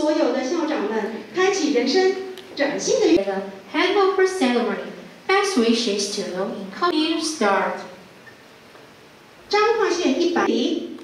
所有的校长们开启人生崭新的。 The handover ceremony. Best wishes to you in coming start. 彰化县100里，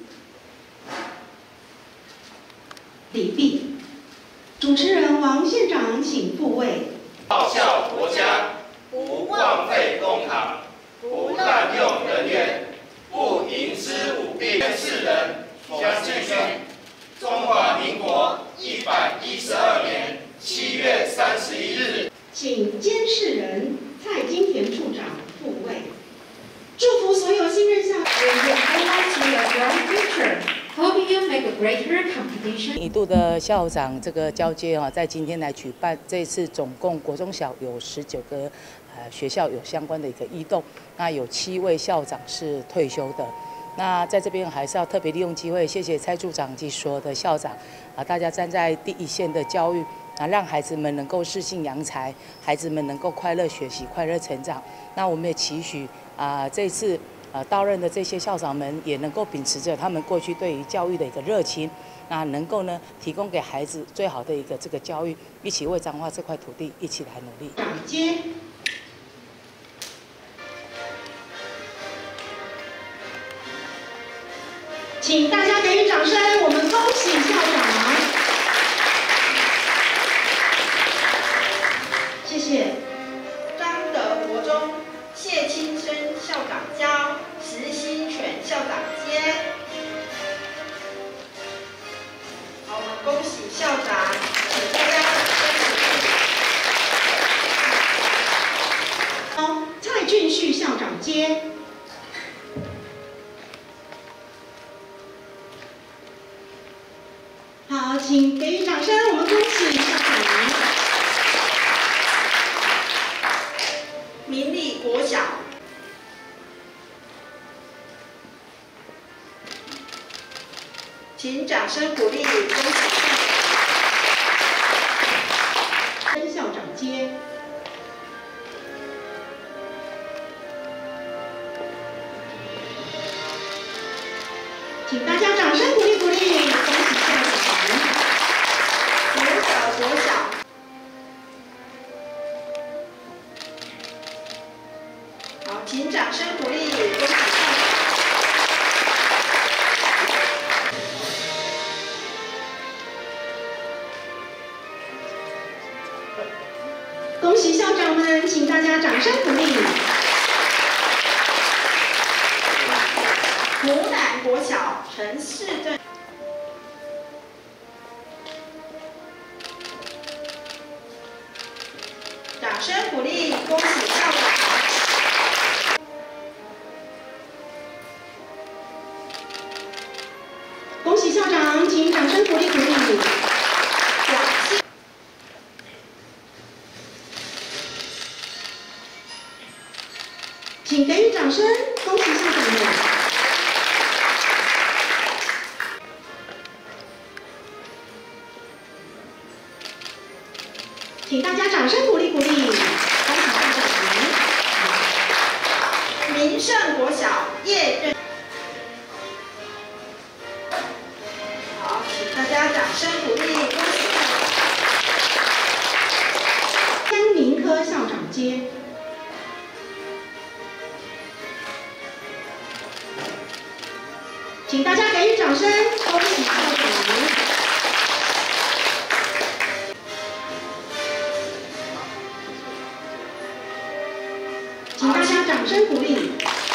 李毕。主持人王县长请复位。 报效国家，不枉费公帑，不滥用人员，不营私舞弊世人。将继续中华民国112年7月31日。 请监事人蔡金田处长复位。祝福所有新任校长。 I like to your bright future. Hope you make a greater competition. 1度的校长这个交接在今天来举办。这一次总共国中小有19个学校有相关的一个异动，那有7位校长是退休的。那在这边还是要特别利用机会，谢谢蔡处长及所有的校长大家站在第一线的教育让孩子们能够适性扬才，孩子们能够快乐学习、快乐成长。那我们也期许这一次到任的这些校长们也能够秉持着他们过去对于教育的一个热情，那能够呢提供给孩子最好的一个这个教育，一起为彰化这块土地一起来努力。 长接。请大家给予掌声，我们恭喜校长。谢谢。 彰德国中谢清生校长交，石新全校长接。好，我们恭喜校长，请大家掌声。 蔡俊旭校长接。好，请给予掌声，我们恭喜校长。 明理国小，请掌声鼓励，恭喜跟校长接。请大家掌声鼓励鼓励，恭喜校长。 国小国小，好，请掌声鼓励，恭喜校长。 恭喜校长们，请大家掌声鼓励。 湖南国小陈市镇，掌声鼓励，恭喜校长。 恭喜校长，请掌声鼓励鼓励。 广西， 请给予掌声，恭喜校长们。请大家掌声鼓励鼓励，恭喜校长们。 民盛国小叶正，好，请大家掌声鼓励，恭喜校长。 江宁科校长接。请大家给予掌声，恭喜校长。请大家掌声鼓励。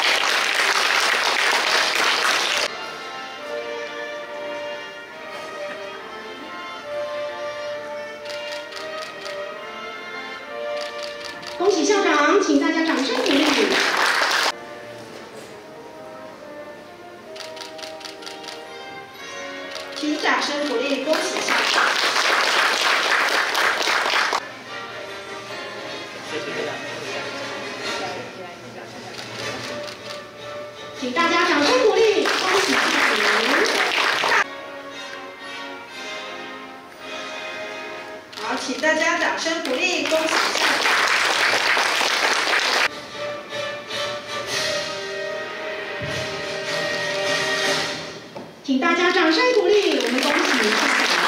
恭喜校长，请大家掌声鼓励。 请掌声鼓励，恭喜校长。 请大家掌声鼓励，恭喜校长。 好，请大家掌声鼓励，恭喜校长。 请大家掌声鼓励，我们恭喜校长。